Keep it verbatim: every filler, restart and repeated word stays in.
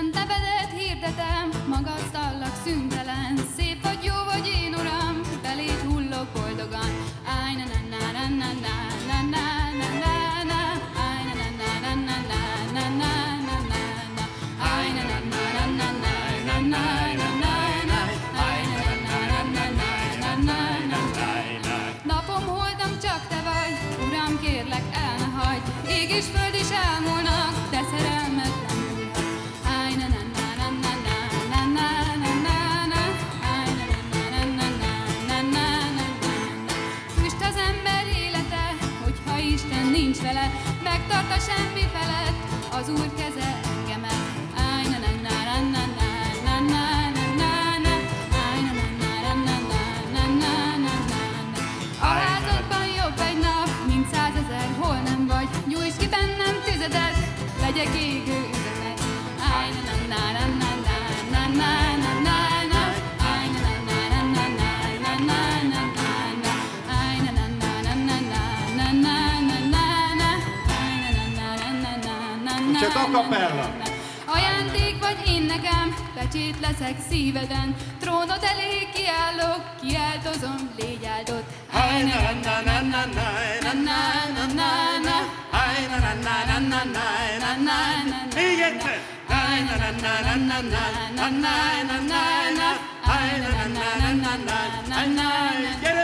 nevedet hirdetem, magasztallak szüntelen. Szép vagy, jó vagy én, uram, beléd hullok boldogan. Áj, na na na na na na na na na na. Áj, na na na na na na na na na na. Áj, na na na na na na na na na na. Áj, na na na na na na na na. Napom, holdam, csak te vagy, uram, kérlek, el ne hagyd. Ég és föld is elmúlnak, de szerelmetlen. Nincs vele, megtart a semmi felett, az Úr keze engemet. Áj, na na na na na na na na na na. Áj, na na na na na na na na na. A házadban jobb egy nap, mint százezer, hol nem vagy. Gyújts ki bennem tüzedet, legyek égő üzenet. Áj, na na na na na na na na na na. Áj, na na na na na na na na na. Áj, na na na na na na na na. Csak a kapella. Ajándék vagy én nekem, pecsét leszek szíveden. Trónod elé kiállok, kiáltozom, légy áldott. Áj, na na na na na na na na na. Áj, na na na na na na na na. Még egyszer. Áj, na na na na na na na na na na. Áj, na na na na na na na.